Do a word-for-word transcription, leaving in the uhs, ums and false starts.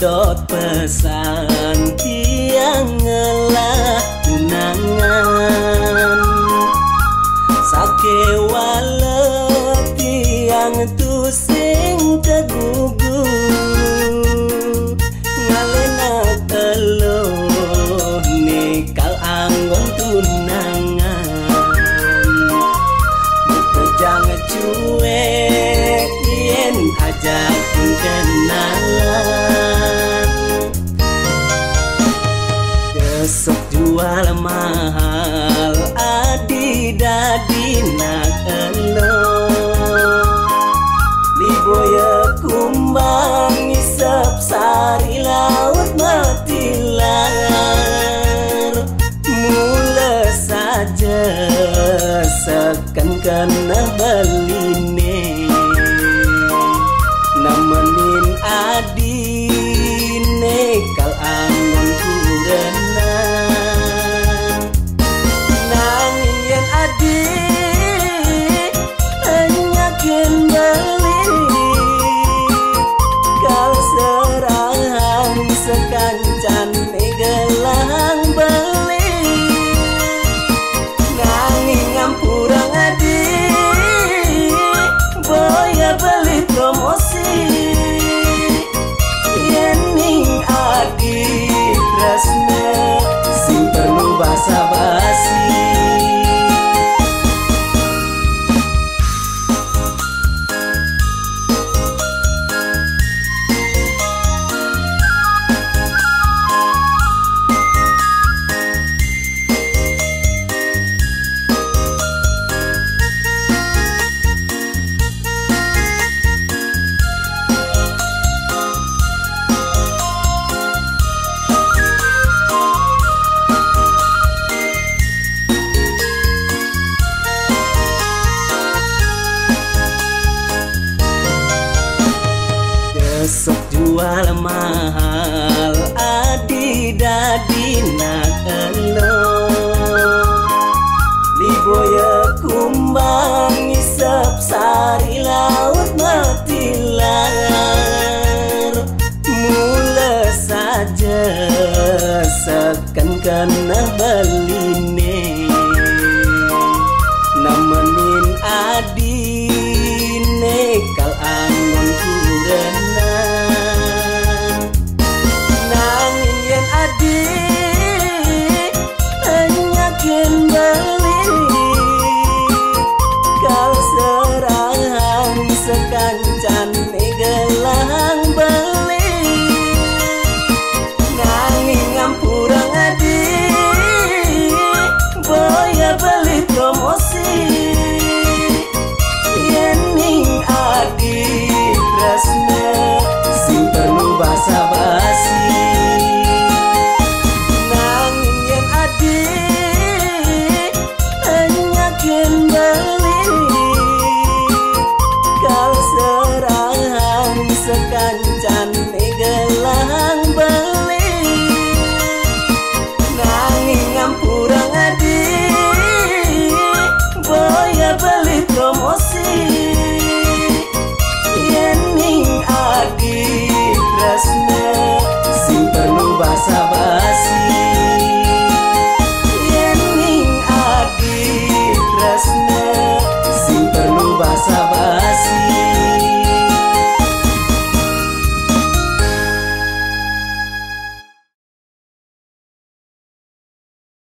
dot pesan tiang ngelah tunangan sake walet tiang tu sing tegugu ngalena teluh nikal anggon tunangan bekejang cuek yen ajak kenalan besok jual mahal adi dadi nak elo liboya kumbang isap sari laut matilar mula saja sekan kena beline nemenin adi nekal anggon kurenan nanging yen adi enyakin beli kal serang sekancan gelang beli nanging ngampurang adi boya beli promosi yening adi tresna sing perlu basa-basi besok jual mahal adi dadi nak elo liboya kumbang isap sari